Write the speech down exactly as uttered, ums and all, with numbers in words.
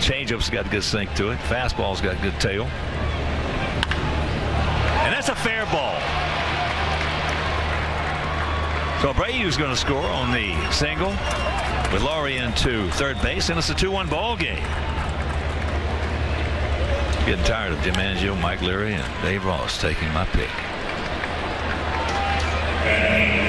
Changeup's got good sink to it. Fastball's got good tail. And that's a fair ball. So Abreu's going to score on the single with Laurie into third base, and it's a two one ball game. Getting tired of Jim Angio, Mike Leary, and Dave Ross taking my pick.